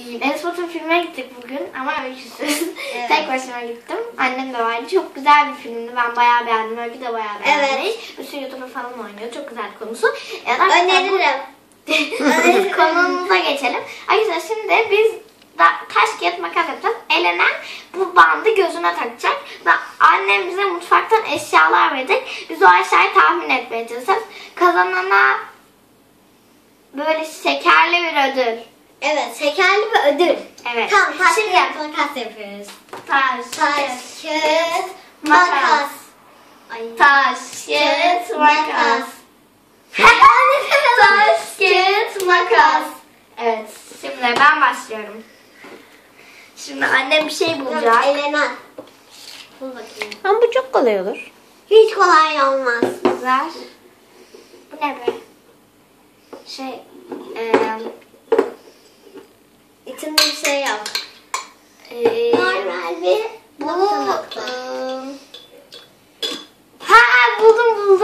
Harry Potter filmine gittik bugün ama öyküsüz. Evet. Tek başıma gittim. Annem de vardı. Çok güzel bir filmdi. Ben bayağı beğendim. Öykü de bayağı beğenmiş. Evet. Bir sürü YouTube'da falan oynuyor. Çok güzel konusu. Öneririm. Konumuza geçelim. Arkadaşlar şimdi biz taş kağıt makas yapacağız. Elenen bu bandı gözüne takacak. Ve annem bize mutfaktan eşyalar verecek. Biz o eşyayı tahmin etmeye çalışacağız. Kazanana böyle şekerli bir ödül. Evet, şekerli bir ödül. Evet. Tamam, taş Şimdi kağıt makas yapıyoruz. taş Kağıt makas. Ay. taş kağıt makas. Taş kağıt makas. Evet. Şimdi ben başlıyorum. Şimdi annem bir şey bulacak. Elenen. Bul bakayım. Ama bu çok kolay olur. Hiç kolay olmaz. Güzel. Bu ne be? Şey, İçinde bir şey yok. normal bir bu Basamaklı. ha buldum.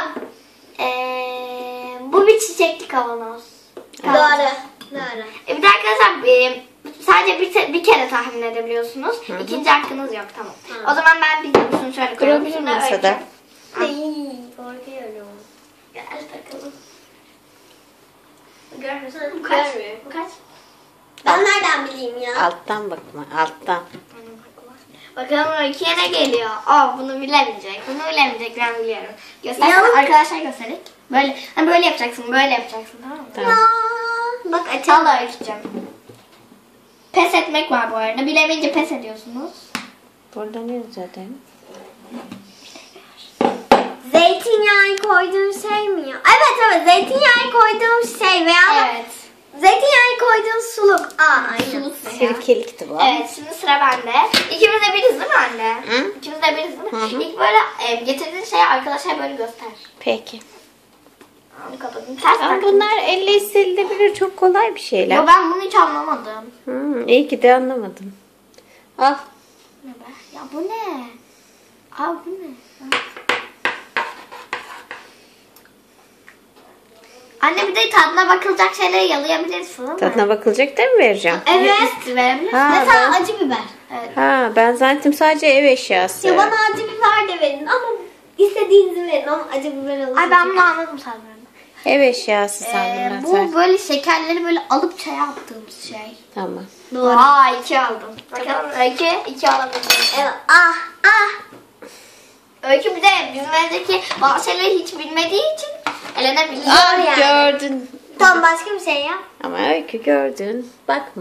Bu bir çiçekli kavanoz. Doğru. Bir de arkadaşlar sadece bir kere tahmin edebiliyorsunuz. İkinci hakkınız yok, tamam. O zaman ben bildiğim şöyle koyalım. Durabilir Şimdi masada. Öykü. Ay, korkuyorum. Gel bakalım. Görmüyorsun. Bu Hı, kaç? görmüyorum. Bu kaç? Ben nereden bileyim ya? Alttan bakma, alttan. Bakalım Öykü'ye ne geliyor? Bunu bilemeyecek. Bunu bilemeyecek, ben biliyorum. Göster. Ya. Arkadaşlar göstereyim. Böyle, hani böyle yapacaksın, böyle yapacaksın, tamam mı? Tamam. Aa, bak açalım. Al Öykü'cüm. Pes etmek var bu arada. Bilemeyince pes ediyorsunuz. Burada ne zaten? Zeytinyağı koyduğun şey mi ya? Evet, zeytinyağı koyduğun şey veya Evet. zeytinyağı koyduğun suluk. Aynen. Suluk ne ya? Sirkelikti bu. Evet, şimdi sıra bende. İkimiz de biriz değil mi anne? Hı? İkimiz de biriz değil mi? Hı hı. İlk böyle getirdiğin şeyi arkadaşlar böyle göster. Peki. Onu kapadım. Ters Ama taktım. bunlar elle hissedilebilir. Çok kolay bir şeyler. Yo, ben bunu hiç anlamadım. İyi ki de anlamadım. Al. Ne be? Ya bu ne? Aa bu ne? Anne bir de tadına bakılacak şeyleri yalayabilirsin değil mi? Tadına bakılacak da mı vereceğim? Evet. Verebilirsin. Ha, Mesela ben, acı biber. Evet. ben zannettim sadece ev eşyası. Ya bana acı biber de verin ama istediğinizi verin ama acı biber alın. Ay ben bunu anladım sanırım. Ev eşyası sandım ben Bu zaten. böyle şekerleri böyle alıp çaya attığımız şey. Tamam. Doğru. Aa 2 aldım. Bakalım Öykü 2 alabildim. Evet. Ah. Öykü bir de bizim evdeki bazı şeyleri hiç bilmediği için elenebiliyor. Doğru yani. Gördün. Tamam, başka bir şey yap. Ama Öykü gördün. Bakma.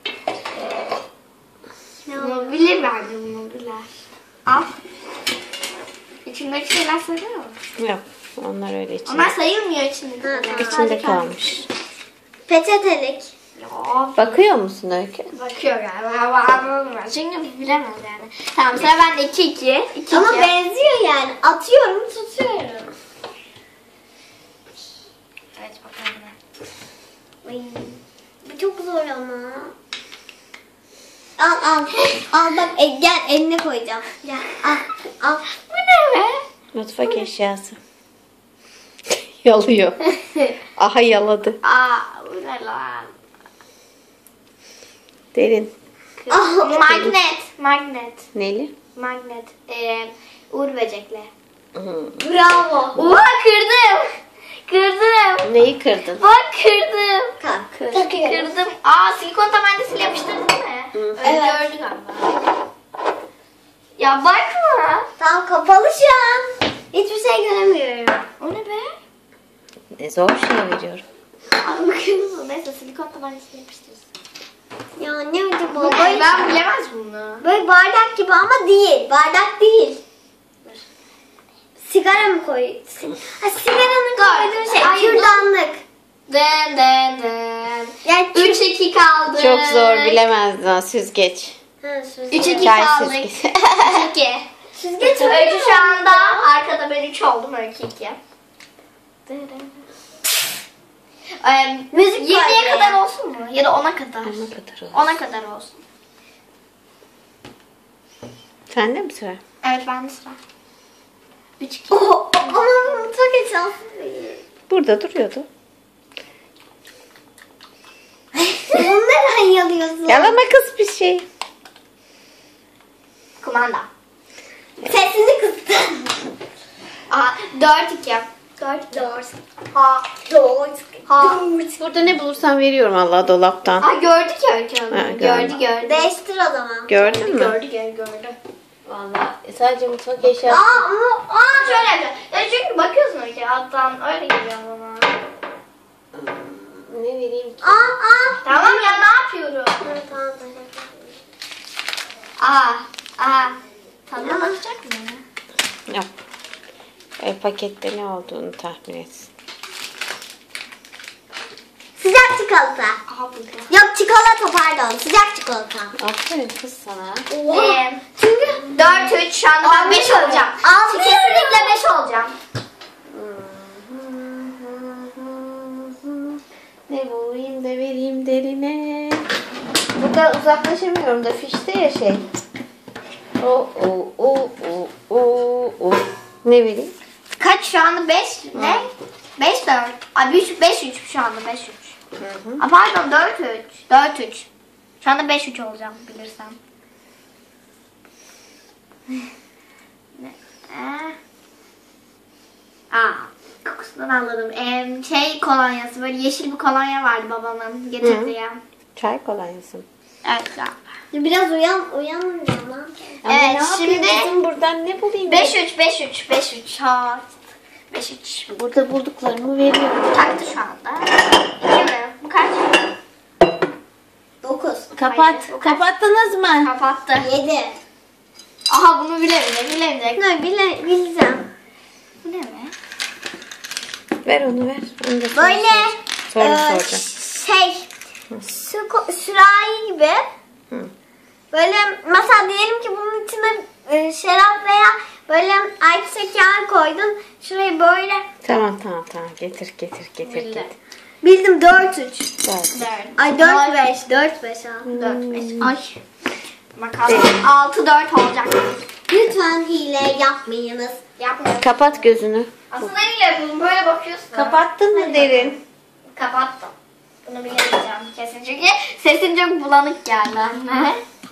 Bunu bilir bence, bunu bilir. Al. İçindeki şeyler sayılıyor mu? Yok. Onlar öyle içinde. Onlar sayılmıyor içindeki. Hı, şeyler. İçinde Sadece kalmış. Peçetelik. Ya, Bakıyor musun Öykü? bakıyor galiba. Çünkü bilemez yani. Tamam sıra bende 2-2. Ama benziyor yani. Atıyorum, tutuyorum. Evet bakalım. Ay, bu çok zor ama. Al bak, gel eline koyacağım. Gel al. Bu ne be? Mutfak eşyası. Yalıyor. Aha yaladı. Aa bu ne lan? Derin. Magnet. Neli? Magnet. Uğur böcekli. Bravo. Oha kırdım. Neyi kırdın? Bak kırdım. Takıyorum. Kırdım. Aa silikon tabancasıyla yapıştırdın değil mi? Öyle Evet. gördü galiba. Ya bakma. Tam kapalı şu an. Hiçbir şey göremiyorum. O ne be? Ne zor şey veriyorum. Aa bakıyorsun. Neyse silikon tabancasıyla yapıştırırız. Ya ne acaba? Bu ne? Ben bilemez bunu. Böyle bardak gibi ama değil. Bardak değil. Sigara mı koy? Sigaranın koyduğu şey. Ay, Kürdanlık. Den. Yani 3-2 kaldı. Çok zor bilemezdin ha, süzgeç. 3-2 Çay kaldık. süzgeci. 3-2. Süzgeç Öykü şu anda arkada, ben 3 oldum. Öykü 2. Müzik 20'ye var kadar ya. olsun mu? Ya da 10'a kadar. Ona kadar olsun. 10'a kadar olsun. Sende mi sıra? Evet bende sıra. 3-2. Ama mutfak eşyası değil. Burada duruyordu. Bunu neden yalıyorsun? Yalama kız bir şey. Kumanda. Sesini kıstın. Aha 4-2. 4. Ha. Ha. Burada ne bulursam veriyorum Allah dolaptan. Aa gördü ki Öykü Hanım. Ha, Gördü. Değiştir o zaman. Gördün mü? Gördü. Vallahi sadece mutfak eşyası. Şöyle yapacağım. Ya çünkü bakıyorsun Öykü alttan öyle geliyor bana. Ne vereyim ki? Tamam ya ne yapıyorum? Tadına bakacak mı? Yok. Pakette ne olduğunu tahmin etsin. Sıcak çikolata. Aha burada. Yok çikolata pardon. Sıcak çikolata. Aferin kız sana. Çünkü 4-3 şu anda ben 5 olacağım. Kesinlikle 5 olacağım. Ne bulayım da vereyim derine. Buradan uzaklaşamıyorum da fişte ya şey. Ne vereyim? Kaç şu anda 5 ne? 5-4. Ay 5-3 şu anda 5-3. Pardon 4-3. 4-3. Şu anda 5-3 olacağım bilirsem. Kokusundan anladım. Şey kolonyası böyle yeşil bir kolonya vardı babamın getirdiği. Çay kolonyası. Evet galiba. Biraz uyanmıyor lan. Evet şimdi Kızım buradan ne bulayım? 5-3. Ha. 5-3. Burada bulduklarımı veriyorum. Taktı şu anda. 2 mi? Bu kaç? 9. Kapat. Hayır, o kaç? Kapattınız mı? Kapattı. 7. Aha bunu bilemeyecek. Ne bileceğim. Bu ne mi? Ver onu ver. Onu da Böyle sonra soracağım. şey sürahi gibi. Hı. Böyle mesela diyelim ki bunun içine şarap veya böyle ayçiçek yağı koydun. Şurayı böyle. Tamam. Getir. Bildim 4-3. 4. Ay 4-5. 4-5 ha. 4-5. Ay. Bakalım. 6-4 olacak. Lütfen hile yapmayınız. Yapmıyorum. Kapat gözünü. Aslında neyle yapıyorum? Böyle bakıyorsun. Kapattın mı derin? Kapattım. Bunu bilemeyeceğim kesin çünkü sesin çok bulanık geldi anne.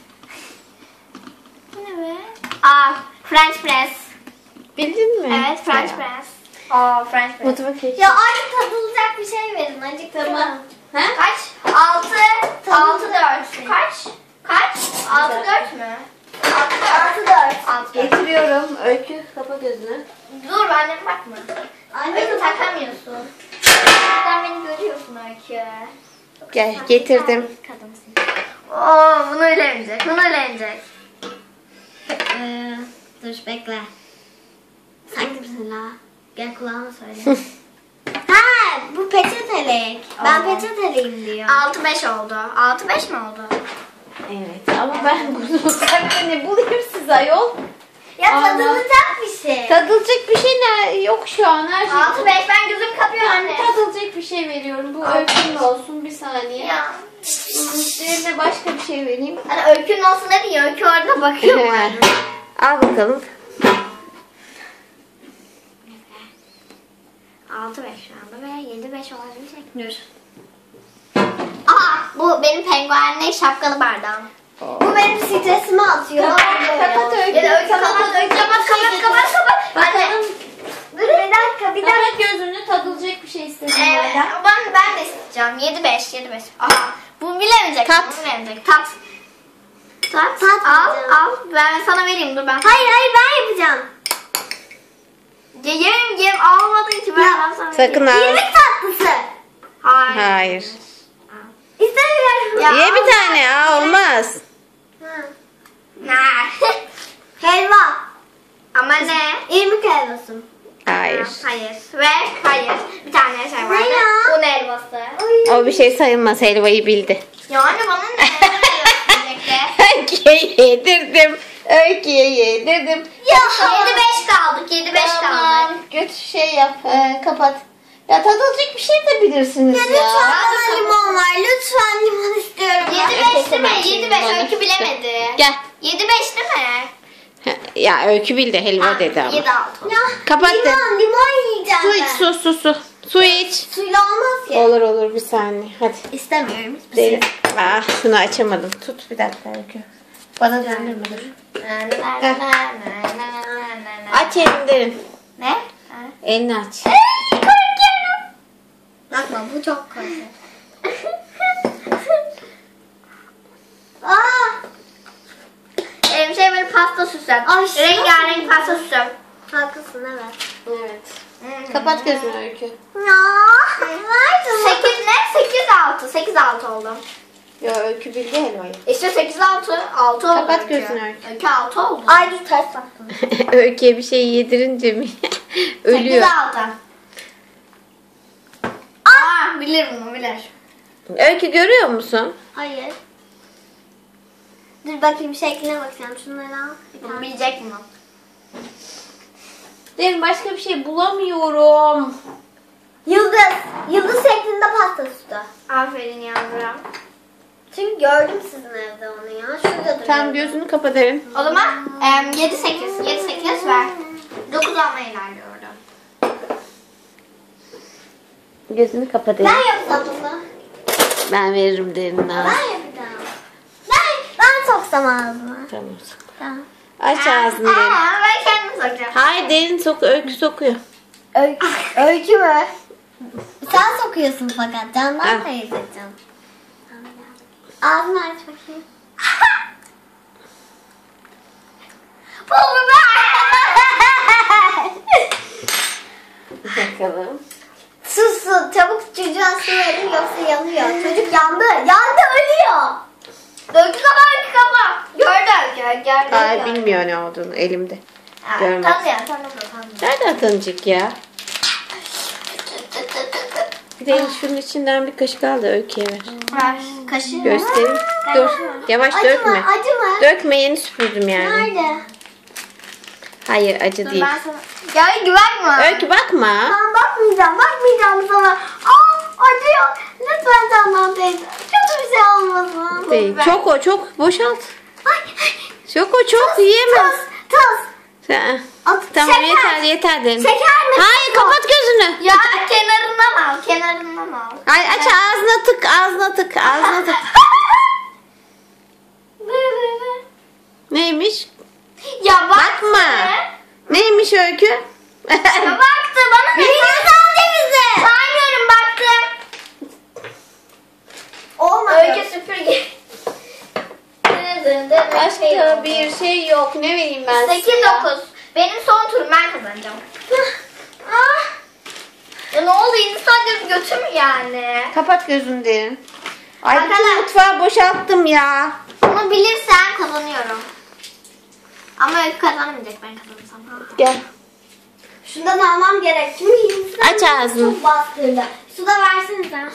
Bu ne be? French press. Bildin mi? Evet French press. French press. Mutfak eşyası. Ya artık tadılacak bir şey verin. Acık tamam. Kaç? 6-4. Kaç? 6-4 mü? 6-4. Getiriyorum. Öykü kapa gözünü. Dur annem bakma. Öykü takamıyorsun. Sen beni görüyorsun Öykü. Gel getirdim. Kadınsın. Bunu öğrenecek. Dur bekle. Sanki misin la? Gel kulağıma söyle. Ha bu peçetelik. Ben peçeteliyim diyor. 6-5 oldu. 6-5 mi oldu? Evet ama ben bunu mutfakta ne bulayım siz ayol? Ya Aa. tadılacak bir şey. Tadılacak bir şey yok şu an her şey. 6-5 ben gözüm kapıyorum anne. Tadılacak bir şey veriyorum. Bu öykünün olsun bir saniye. Ya. Üzerine başka bir şey vereyim. Hani Öykü'nün olsun ne diyor? Öykü orada bakıyor mu? Al bakalım. 6-5 şu anda ve 7-5 olabilecek. Dur. Bu benim penguenli şapkalı bardağım. Bu benim stresimi atıyor. Kapat Öykü. Ya da Öykü kapat. Anne. Dur bir dakika. Kapat gözünü, tadılacak bir şey istedim benden. Ben de isteyeceğim. 7-5. Bu bilemeyecek. Tat. Bu bilemeyecek. Tat. Al. Ben sana vereyim. Dur ben. Hayır ben yapacağım. Yerim almadın ki ben sana vereyim. Sakın al. İrmik tatlısı. Hayır. İstemiyorum. Ya, Ye bir tane. Olmaz. Helva. Ama ne? İrmik helvası. Hayır. Hayır. Bir tane şey var. Ne ya? Un helvası. O bir şey sayılmaz. Helvayı bildi. Yani bana ne? Öykü'ye yedirdim. Öykü'ye yedirdim. Ya 7-5 kaldık. 7-5 Tamam. kaldık. Göt şey yap. Kapat. Ya tadılacak bir şey de bilirsiniz ya. Lütfen bana limon ver. Lütfen limon istiyorum. 7-5 değil mi? Tamam, 7-5. Öykü bilemedi. Gel. 7-5 değil mi? Ya Öykü bildi. Helva dedi ama. 7-6. Ya, Kapattım. limon yiyeceğim Su ben. iç su. Su iç. Suyla olmaz ki. Olur olur bir saniye. Hadi. İstemiyorum. Derin. Şunu açamadım. Tut bir dakika Öykü. Bana döndürme dur. Aç elini Derin. Ne? Elini aç. Korkuyorum. Bakma bu çok kötü. Aa! Şey böyle pasta süsü. Ay, Rengarenk pasta süsü. Haklısın evet. Evet. Kapat gözünü Öykü. Ya. Nerede? 8 ne? 8-6 oldu. Yo Öykü bildi helvayı. İşte 8-6 6 oldu. Kapat Öykü. gözünü Öykü. Öykü 6 oldu. Ay dur ters baktım. Öykü'ye bir şey yedirince mi? Ölüyor. 8-6. Aa, bilir bunu bilir. Öykü görüyor musun? Hayır. Dur bakayım şekline bakacağım. Şunları al. Bir tane. Bilecek bunu. Derin başka bir şey bulamıyorum. Yıldız. Yıldız şeklinde pasta sütü. Aferin yavrum. Çünkü gördüm sizin evde onu ya. Şurada duruyor. Tam gözünü kapat Derin. O zaman 7-8 ver. 9 olma ilerliyorum. Gözünü kapat Ben Derin. yapsam bunu. Ben veririm Derin'e. Ben yapacağım. Ben soksam ağzıma. Tamam. Tamam. Aç ağzını Derin. Ben kendim sokacağım. Hayır Derin Öykü sokuyor. Öykü mü? Sen sokuyorsun fakat candan Ah. teyzeciğim. Ağzını aç bakayım. Bakalım. Su çabuk çocuğa su verin yoksa yanıyor. Çocuk yandı. Yandı ölüyor. Öykü kapa. Gördü. Hayır bilmiyor ne olduğunu elimde. Görmez. Tanıyor. Nereden tanıyacak ya? Bir de şunun içinden bir kaşık al da Öykü'ye ver. Ver. Kaşığı. Göstereyim. Dur. Yavaş Acı dökme. mı? Acı mı? Dökme yeni süpürdüm yani. Nerede? Hayır acı Dur değil. ben sana. Ya güvenme. Öykü bakma. Ben bakmayacağım sana. Acıyor. Lütfen candan teyze. Kötü bir şey olmasın. Değil. ver. Çok boşalt. Ay. Çok yiyemez. Tuz. Sen- At, Tamam şeker. yeter derin. Şeker mi? Hayır kapat gözünü. Ya kenarından al. Hayır aç ağzına tık. Neymiş? Ya Bakma. Neymiş Öykü? Ya baktı bana ne? Cevizi. Saymıyorum baktım. Olmadı. Öykü süpürge. Başka bir şey yok. Ne vereyim ben size? 8-9. Benim son turum ben kazanacağım. Ya ne oldu? Instagram götü mü yani? Kapat gözünü derin. Ay bütün Arkadaşlar. mutfağı boşalttım ya. Bunu bilirsen kazanıyorum. Ama Öykü kazanamayacak ben kazanırsam. Gel. Şundan almam gerek. Çünkü insan Aç ağzını. çok bastırdı. Su da versenize.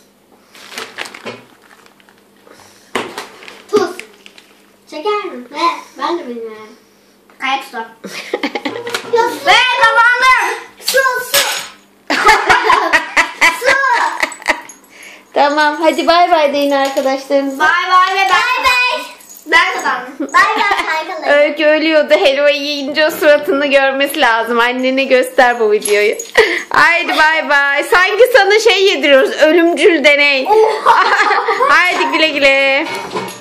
Tuz. Şeker mi? Ne? Ben de bilmiyorum. Ayak tutar. Ya Ve kazandım. su. Su. Tamam hadi bay bay deyin arkadaşlarınıza. Bay bay ve ben kazandım. Bay bay arkadaşlar. Öykü ölüyordu. Helvayı yiyince o suratını görmesi lazım. Annene göster bu videoyu. Haydi bay bay. Sanki sana şey yediriyoruz. Ölümcül deney. Haydi güle güle.